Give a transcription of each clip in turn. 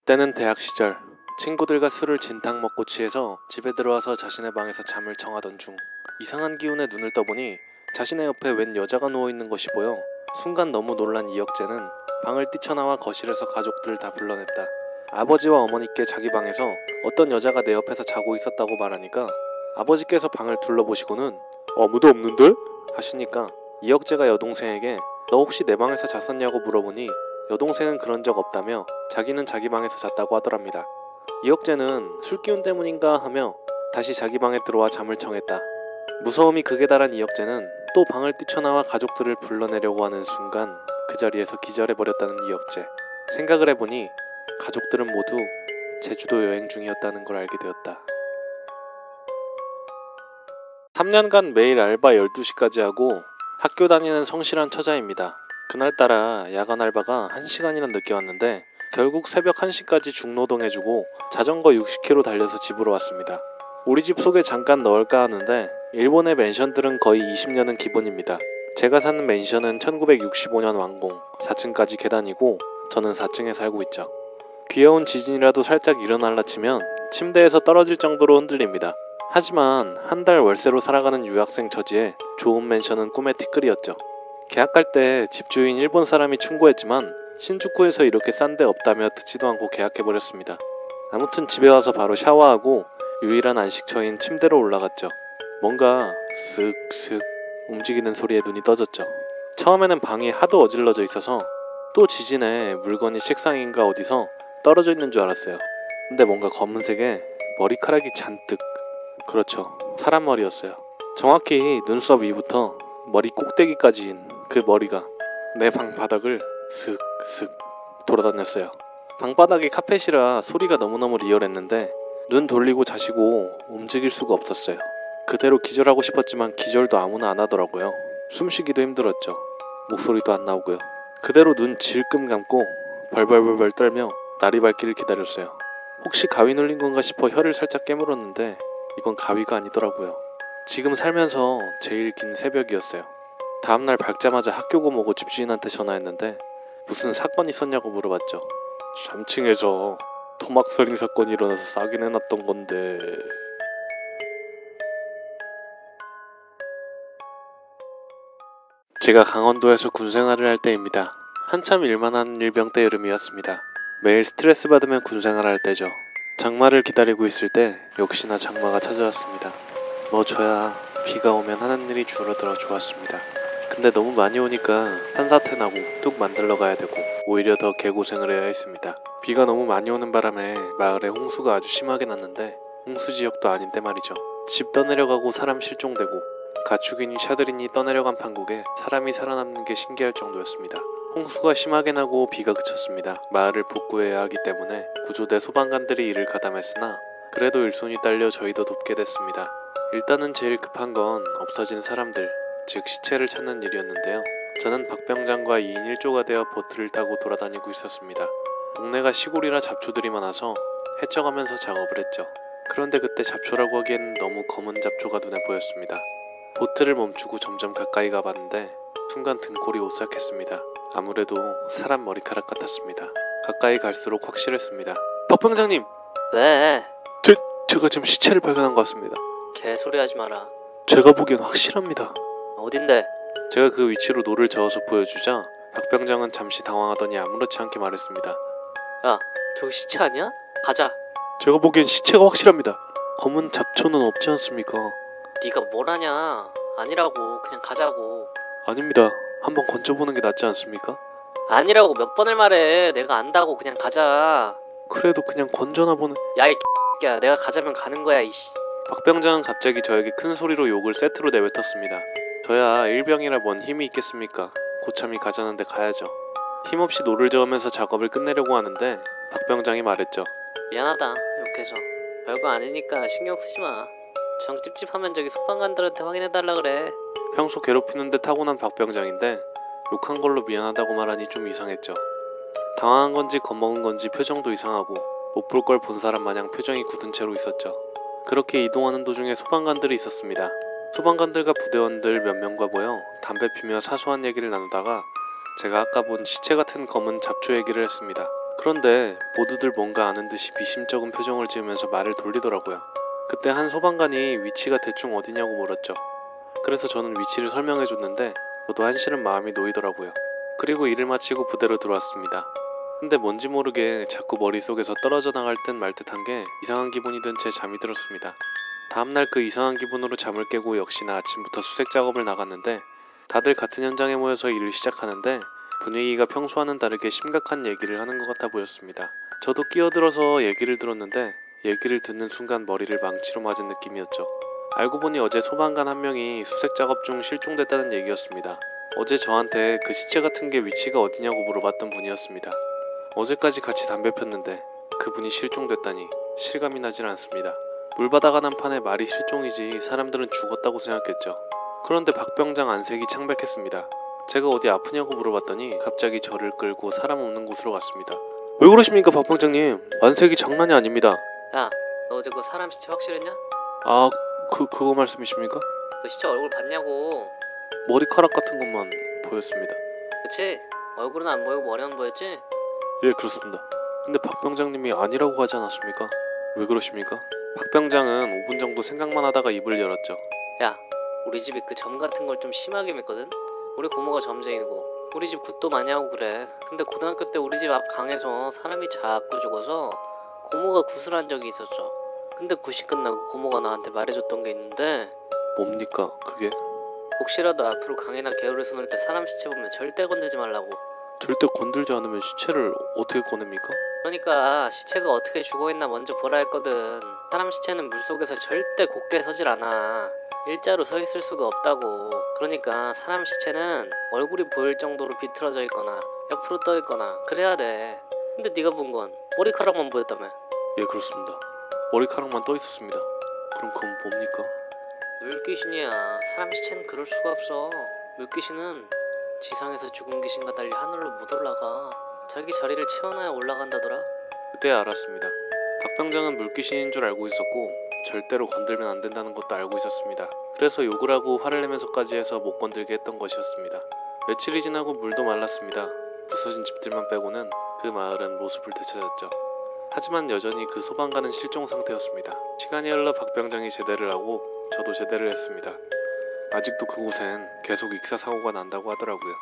때는 대학 시절 친구들과 술을 진탕 먹고 취해서 집에 들어와서 자신의 방에서 잠을 청하던 중 이상한 기운에 눈을 떠보니 자신의 옆에 웬 여자가 누워있는 것이 보여 순간 너무 놀란 이혁재는 방을 뛰쳐나와 거실에서 가족들을 다 불러냈다. 아버지와 어머니께 자기 방에서 어떤 여자가 내 옆에서 자고 있었다고 말하니까 아버지께서 방을 둘러보시고는 아무도 없는데? 하시니까 이혁재가 여동생에게 너 혹시 내 방에서 잤었냐고 물어보니 여동생은 그런 적 없다며 자기는 자기 방에서 잤다고 하더랍니다. 이혁재는 술기운 때문인가 하며 다시 자기 방에 들어와 잠을 청했다. 무서움이 극에 달한 이혁재는 또 방을 뛰쳐나와 가족들을 불러내려고 하는 순간 그 자리에서 기절해버렸다는 이혁재. 생각을 해보니 가족들은 모두 제주도 여행 중이었다는 걸 알게 되었다. 3년간 매일 알바 12시까지 하고 학교 다니는 성실한 처자입니다. 그날따라 야간 알바가 1시간이나 늦게 왔는데 결국 새벽 1시까지 중노동해주고 자전거 60km 달려서 집으로 왔습니다. 우리 집 속에 잠깐 넣을까 하는데 일본의 맨션들은 거의 20년은 기본입니다. 제가 사는 맨션은 1965년 완공, 4층까지 계단이고 저는 4층에 살고 있죠. 귀여운 지진이라도 살짝 일어날라 치면 침대에서 떨어질 정도로 흔들립니다. 하지만 한 달 월세로 살아가는 유학생 처지에 좋은 맨션은 꿈의 티끌이었죠. 계약할 때 집주인 일본 사람이 충고했지만 신주쿠에서 이렇게 싼 데 없다며 듣지도 않고 계약해버렸습니다. 아무튼 집에 와서 바로 샤워하고 유일한 안식처인 침대로 올라갔죠. 뭔가 쓱쓱 움직이는 소리에 눈이 떠졌죠. 처음에는 방이 하도 어질러져 있어서 또 지진에 물건이 책상인가 어디서 떨어져 있는 줄 알았어요. 근데 뭔가 검은색에 머리카락이 잔뜩, 그렇죠, 사람 머리였어요. 정확히 눈썹 위부터 머리 꼭대기까지인 그 머리가 내 방 바닥을 슥슥 돌아다녔어요. 방바닥이 카펫이라 소리가 너무너무 리얼했는데 눈 돌리고 자시고 움직일 수가 없었어요. 그대로 기절하고 싶었지만 기절도 아무나 안 하더라고요. 숨쉬기도 힘들었죠. 목소리도 안 나오고요. 그대로 눈 질끔 감고 벌벌벌벌 떨며 날이 밝기를 기다렸어요. 혹시 가위 눌린 건가 싶어 혀를 살짝 깨물었는데 이건 가위가 아니더라고요. 지금 살면서 제일 긴 새벽이었어요. 다음날 밝자마자 학교고 뭐고 집주인한테 전화했는데 무슨 사건이 있었냐고 물어봤죠. 3층에서 토막살인 사건이 일어나서 싸긴 해놨던 건데. 제가 강원도에서 군생활을 할 때입니다. 한참 일만 하는 일병 때 여름이었습니다. 매일 스트레스 받으면 군생활 할 때죠. 장마를 기다리고 있을 때 역시나 장마가 찾아왔습니다. 뭐 저야 비가 오면 하는 일이 줄어들어 좋았습니다. 근데 너무 많이 오니까 산사태 나고 뚝 만들러 가야 되고 오히려 더 개고생을 해야 했습니다. 비가 너무 많이 오는 바람에 마을에 홍수가 아주 심하게 났는데 홍수 지역도 아닌데 말이죠. 집 떠내려가고 사람 실종되고 가축이니 샤들이니 떠내려간 판국에 사람이 살아남는 게 신기할 정도였습니다. 홍수가 심하게 나고 비가 그쳤습니다. 마을을 복구해야 하기 때문에 구조대 소방관들이 일을 가담했으나 그래도 일손이 딸려 저희도 돕게 됐습니다. 일단은 제일 급한 건 없어진 사람들, 즉 시체를 찾는 일이었는데요. 저는 박병장과 2인 1조가 되어 보트를 타고 돌아다니고 있었습니다. 동네가 시골이라 잡초들이 많아서 헤쳐가면서 작업을 했죠. 그런데 그때 잡초라고 하기엔 너무 검은 잡초가 눈에 보였습니다. 보트를 멈추고 점점 가까이 가봤는데 순간 등골이 오싹했습니다. 아무래도 사람 머리카락 같았습니다. 가까이 갈수록 확실했습니다. 박병장님! 왜? 제가 지금 시체를 발견한 것 같습니다. 개소리 하지 마라. 제가 보기엔 확실합니다. 어딘데? 제가 그 위치로 노를 저어서 보여주자 박병장은 잠시 당황하더니 아무렇지 않게 말했습니다. 야, 저기 시체 아니야? 가자. 제가 보기엔 시체가 확실합니다. 검은 잡초는 없지 않습니까? 네가 뭘 하냐? 아니라고. 그냥 가자고. 아닙니다. 한번 건져보는 게 낫지 않습니까? 아니라고 몇 번을 말해. 내가 안다고. 그냥 가자. 그래도 그냥 건져나 보는... 야, 이 X야. 내가 가자면 가는 거야, 이씨. 박병장은 갑자기 저에게 큰 소리로 욕을 세트로 내뱉었습니다. 저야 일병이라 뭔 힘이 있겠습니까? 고참이 가자는데 가야죠. 힘없이 노를 저으면서 작업을 끝내려고 하는데 박병장이 말했죠. 미안하다. 욕해서. 별거 아니니까 신경 쓰지 마. 정 찝찝하면 저기 소방관들한테 확인해달라 그래. 평소 괴롭히는 데 타고난 박병장인데 욕한 걸로 미안하다고 말하니 좀 이상했죠. 당황한 건지 겁먹은 건지 표정도 이상하고 못 볼 걸 본 사람 마냥 표정이 굳은 채로 있었죠. 그렇게 이동하는 도중에 소방관들이 있었습니다. 소방관들과 부대원들 몇 명과 모여 담배 피며 사소한 얘기를 나누다가 제가 아까 본 시체 같은 검은 잡초 얘기를 했습니다. 그런데 모두들 뭔가 아는 듯이 미심쩍은 표정을 지으면서 말을 돌리더라고요. 그때 한 소방관이 위치가 대충 어디냐고 물었죠. 그래서 저는 위치를 설명해줬는데 저도 한시름 마음이 놓이더라고요. 그리고 일을 마치고 부대로 들어왔습니다. 근데 뭔지 모르게 자꾸 머릿속에서 떨어져 나갈 듯 말 듯한 게 이상한 기분이 든 채 잠이 들었습니다. 다음날 그 이상한 기분으로 잠을 깨고 역시나 아침부터 수색 작업을 나갔는데 다들 같은 현장에 모여서 일을 시작하는데 분위기가 평소와는 다르게 심각한 얘기를 하는 것 같아 보였습니다. 저도 끼어들어서 얘기를 들었는데 얘기를 듣는 순간 머리를 망치로 맞은 느낌이었죠. 알고 보니 어제 소방관 한 명이 수색 작업 중 실종됐다는 얘기였습니다. 어제 저한테 그 시체 같은 게 위치가 어디냐고 물어봤던 분이었습니다. 어제까지 같이 담배 폈는데 그분이 실종됐다니 실감이 나질 않습니다. 물바다가 난 판에 말이 실종이지 사람들은 죽었다고 생각했죠. 그런데 박 병장 안색이 창백했습니다. 제가 어디 아프냐고 물어봤더니 갑자기 저를 끌고 사람 없는 곳으로 갔습니다. 왜 그러십니까 박 병장님? 안색이 장난이 아닙니다. 야, 너 어제 그 사람 시체 확실했냐? 아, 그거 말씀이십니까? 그 시체 얼굴 봤냐고. 머리카락 같은 것만 보였습니다. 그치? 얼굴은 안 보이고 머리만 보였지? 예, 그렇습니다. 근데 박 병장님이 아니라고 하지 않았습니까? 왜 그러십니까? 박 병장은 5분 정도 생각만 하다가 입을 열었죠. 야, 우리 집이 그 점 같은 걸 좀 심하게 믿거든? 우리 고모가 점쟁이고 우리 집 굿도 많이 하고 그래. 근데 고등학교 때 우리 집 앞 강에서 사람이 자꾸 죽어서 고모가 굿을 한 적이 있었어. 근데 굿이 끝나고 고모가 나한테 말해줬던 게 있는데 뭡니까 그게? 혹시라도 앞으로 강이나 개울을 서늘 때 사람 시체 보면 절대 건들지 말라고. 절대 건들지 않으면 시체를 어떻게 꺼냅니까? 그러니까 시체가 어떻게 죽어있나 먼저 보라 했거든. 사람 시체는 물속에서 절대 곧게 서질 않아. 일자로 서 있을 수가 없다고. 그러니까 사람 시체는 얼굴이 보일 정도로 비틀어져 있거나 옆으로 떠 있거나 그래야 돼. 근데 네가 본 건 머리카락만 보였다며. 예, 그렇습니다. 머리카락만 떠 있었습니다. 그럼 그건 뭡니까? 물귀신이야. 사람 시체는 그럴 수가 없어. 물귀신은 지상에서 죽은 귀신과 달리 하늘로 못 올라가. 자기 자리를 채워놔야 올라간다더라. 그때 알았습니다. 박 병장은 물귀신인 줄 알고 있었고 절대로 건들면 안 된다는 것도 알고 있었습니다. 그래서 욕을 하고 화를 내면서까지 해서 못 건들게 했던 것이었습니다. 며칠이 지나고 물도 말랐습니다. 부서진 집들만 빼고는 그 마을은 모습을 되찾았죠. 하지만 여전히 그 소방관은 실종 상태였습니다. 시간이 흘러 박 병장이 제대를 하고 저도 제대를 했습니다. 아직도 그곳엔 계속 익사 사고가 난다고 하더라고요.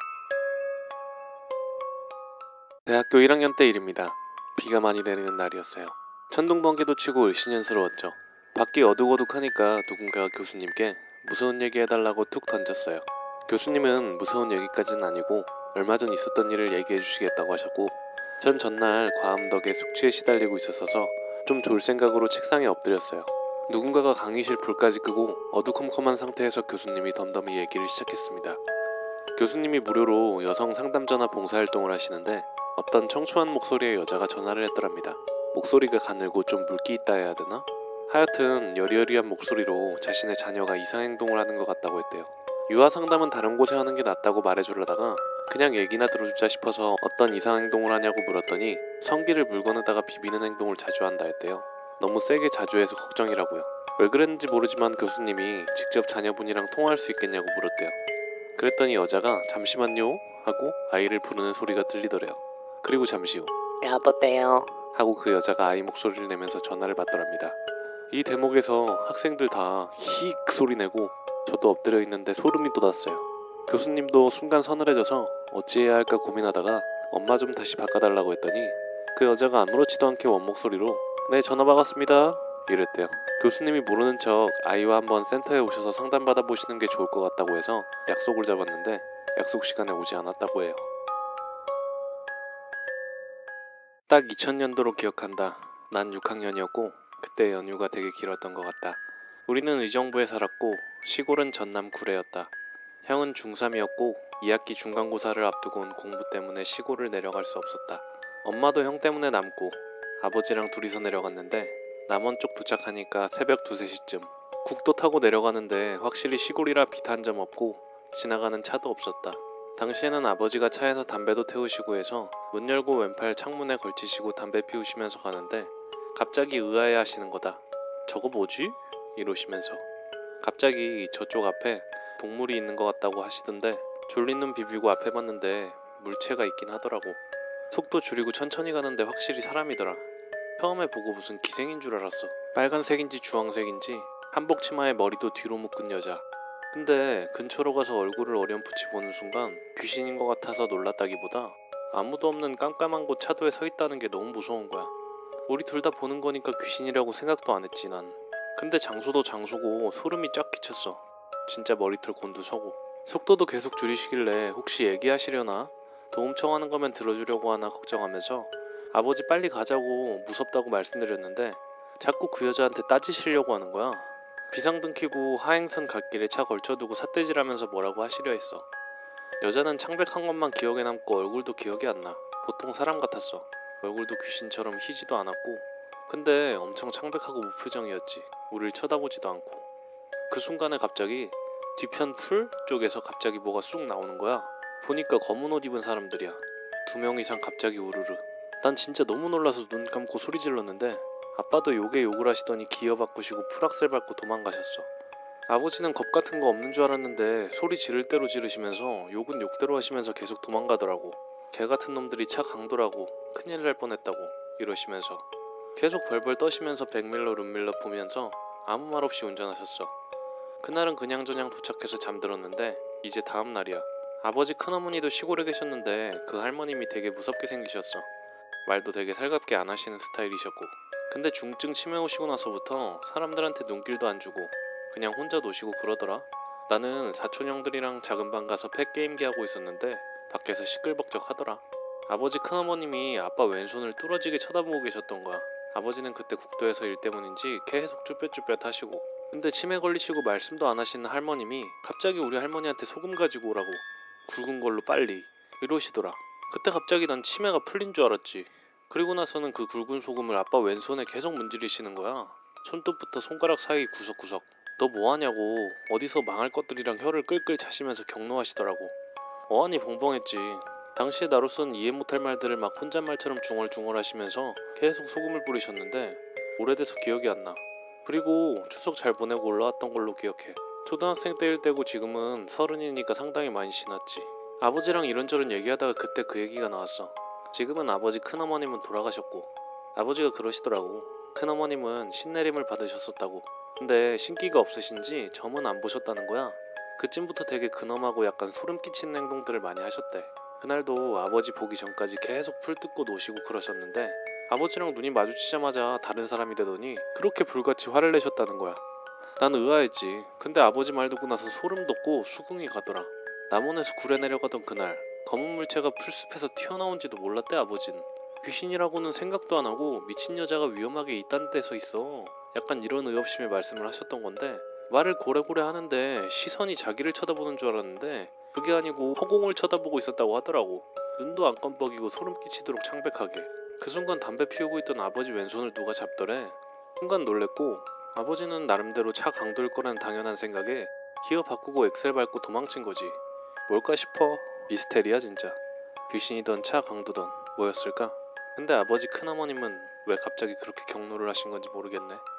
대학교 1학년 때 일입니다. 비가 많이 내리는 날이었어요. 천둥 번개도 치고 을씨년스러웠죠. 밖이 어둑어둑하니까 누군가가 교수님께 무서운 얘기 해달라고 툭 던졌어요. 교수님은 무서운 얘기까지는 아니고 얼마 전 있었던 일을 얘기해 주시겠다고 하셨고 전 전날 과음 덕에 숙취에 시달리고 있었어서 좀 좋을 생각으로 책상에 엎드렸어요. 누군가가 강의실 불까지 끄고 어두컴컴한 상태에서 교수님이 덤덤히 얘기를 시작했습니다. 교수님이 무료로 여성 상담 전화 봉사활동을 하시는데 어떤 청초한 목소리의 여자가 전화를 했더랍니다. 목소리가 가늘고 좀 물기 있다 해야 되나? 하여튼 여리여리한 목소리로 자신의 자녀가 이상행동을 하는 것 같다고 했대요. 유아 상담은 다른 곳에 하는 게 낫다고 말해주려다가 그냥 얘기나 들어주자 싶어서 어떤 이상행동을 하냐고 물었더니 성기를 물건에다가 비비는 행동을 자주 한다 했대요. 너무 세게 자주 해서 걱정이라고요. 왜 그랬는지 모르지만 교수님이 직접 자녀분이랑 통화할 수 있겠냐고 물었대요. 그랬더니 여자가 잠시만요 하고 아이를 부르는 소리가 들리더래요. 그리고 잠시 후 여보세요. 하고 그 여자가 아이 목소리를 내면서 전화를 받더랍니다. 이 대목에서 학생들 다 히익 소리 내고 저도 엎드려 있는데 소름이 돋았어요. 교수님도 순간 서늘해져서 어찌해야 할까 고민하다가 엄마 좀 다시 바꿔달라고 했더니 그 여자가 아무렇지도 않게 원목소리로 네 전화 받았습니다 이랬대요. 교수님이 모르는 척 아이와 한번 센터에 오셔서 상담받아 보시는 게 좋을 것 같다고 해서 약속을 잡았는데 약속 시간에 오지 않았다고 해요. 딱 2000년도로 기억한다. 난 6학년이었고 그때 연휴가 되게 길었던 것 같다. 우리는 의정부에 살았고 시골은 전남 구례였다. 형은 중3이었고 2학기 중간고사를 앞두고 온 공부 때문에 시골을 내려갈 수 없었다. 엄마도 형 때문에 남고 아버지랑 둘이서 내려갔는데 남원 쪽 도착하니까 새벽 2, 3시쯤. 국도 타고 내려가는데 확실히 시골이라 빛 한 점 없고 지나가는 차도 없었다. 당시에는 아버지가 차에서 담배도 태우시고 해서 문 열고 왼팔 창문에 걸치시고 담배 피우시면서 가는데 갑자기 의아해 하시는 거다. 저거 뭐지? 이러시면서 갑자기 저쪽 앞에 동물이 있는 것 같다고 하시던데 졸린 눈 비비고 앞에 봤는데 물체가 있긴 하더라고. 속도 줄이고 천천히 가는데 확실히 사람이더라. 처음에 보고 무슨 기생인 줄 알았어. 빨간색인지 주황색인지 한복 치마에 머리도 뒤로 묶은 여자. 근데 근처로 가서 얼굴을 어렴풋이 보는 순간 귀신인 것 같아서 놀랐다기보다 아무도 없는 깜깜한 곳 차도에 서 있다는 게 너무 무서운 거야. 우리 둘 다 보는 거니까 귀신이라고 생각도 안 했지 난. 근데 장소도 장소고 소름이 쫙 끼쳤어. 진짜 머리털 곤두서고. 속도도 계속 줄이시길래 혹시 얘기하시려나? 도움 청하는 거면 들어주려고 하나 걱정하면서 아버지 빨리 가자고 무섭다고 말씀드렸는데 자꾸 그 여자한테 따지시려고 하는 거야. 비상등 켜고 하행선 갓길에 차 걸쳐두고 삿대질하면서 뭐라고 하시려 했어. 여자는 창백한 것만 기억에 남고 얼굴도 기억이 안 나. 보통 사람 같았어. 얼굴도 귀신처럼 희지도 않았고 근데 엄청 창백하고 무표정이었지. 우릴 쳐다보지도 않고. 그 순간에 갑자기 뒤편 풀 쪽에서 갑자기 뭐가 쑥 나오는 거야. 보니까 검은 옷 입은 사람들이야. 2명 이상 갑자기 우르르. 난 진짜 너무 놀라서 눈 감고 소리 질렀는데 아빠도 욕에 욕을 하시더니 기어 바꾸시고 풀악셀 밟고 도망가셨어. 아버지는 겁 같은 거 없는 줄 알았는데 소리 지를 대로 지르시면서 욕은 욕대로 하시면서 계속 도망가더라고. 개 같은 놈들이 차 강도라고 큰일 날 뻔했다고 이러시면서 계속 벌벌 떠시면서 백밀러 룸밀러 보면서 아무 말 없이 운전하셨어. 그날은 그냥저냥 도착해서 잠들었는데 이제 다음 날이야. 아버지 큰어머니도 시골에 계셨는데 그 할머님이 되게 무섭게 생기셨어. 말도 되게 살갑게 안 하시는 스타일이셨고 근데 중증 치매 오시고 나서부터 사람들한테 눈길도 안 주고 그냥 혼자 노시고 그러더라. 나는 사촌 형들이랑 작은 방 가서 펫게임기 하고 있었는데 밖에서 시끌벅적 하더라. 아버지 큰어머님이 아빠 왼손을 뚫어지게 쳐다보고 계셨던 거야. 아버지는 그때 국도에서 일 때문인지 계속 쭈뼛쭈뼛 하시고 근데 치매 걸리시고 말씀도 안 하시는 할머님이 갑자기 우리 할머니한테 소금 가지고 오라고 굵은 걸로 빨리 이러시더라. 그때 갑자기 난 치매가 풀린 줄 알았지. 그리고 나서는 그 굵은 소금을 아빠 왼손에 계속 문지르시는 거야. 손톱부터 손가락 사이 구석구석. 너 뭐하냐고 어디서 망할 것들이랑 혀를 끌끌 차시면서 격노하시더라고. 어안이 벙벙했지. 당시에 나로서는 이해 못할 말들을 막 혼잣말처럼 중얼중얼 하시면서 계속 소금을 뿌리셨는데 오래돼서 기억이 안 나. 그리고 추석 잘 보내고 올라왔던 걸로 기억해. 초등학생 때일 때고 지금은 30이니까 상당히 많이 지났지. 아버지랑 이런저런 얘기하다가 그때 그 얘기가 나왔어. 지금은 아버지 큰어머님은 돌아가셨고 아버지가 그러시더라고. 큰어머님은 신내림을 받으셨었다고. 근데 신기가 없으신지 점은 안 보셨다는 거야. 그쯤부터 되게 근엄하고 약간 소름 끼치는 행동들을 많이 하셨대. 그날도 아버지 보기 전까지 계속 풀 뜯고 노시고 그러셨는데 아버지랑 눈이 마주치자마자 다른 사람이 되더니 그렇게 불같이 화를 내셨다는 거야. 난 의아했지. 근데 아버지 말 듣고 나서 소름 돋고 수긍이 가더라. 남원에서 굴에 내려가던 그날 검은 물체가 풀숲에서 튀어나온지도 몰랐대 아버진. 귀신이라고는 생각도 안 하고 미친 여자가 위험하게 이딴 데서 있어. 약간 이런 의협심에 말씀을 하셨던 건데 말을 고래고래 하는데 시선이 자기를 쳐다보는 줄 알았는데 그게 아니고 허공을 쳐다보고 있었다고 하더라고. 눈도 안 깜빡이고 소름 끼치도록 창백하게. 그 순간 담배 피우고 있던 아버지 왼손을 누가 잡더래. 순간 놀랬고 아버지는 나름대로 차 강도일 거라는 당연한 생각에 기어 바꾸고 엑셀 밟고 도망친 거지. 뭘까 싶어. 미스테리야 진짜. 귀신이던 차 강도던 뭐였을까? 근데 아버지 큰어머님은 왜 갑자기 그렇게 격노를 하신 건지 모르겠네.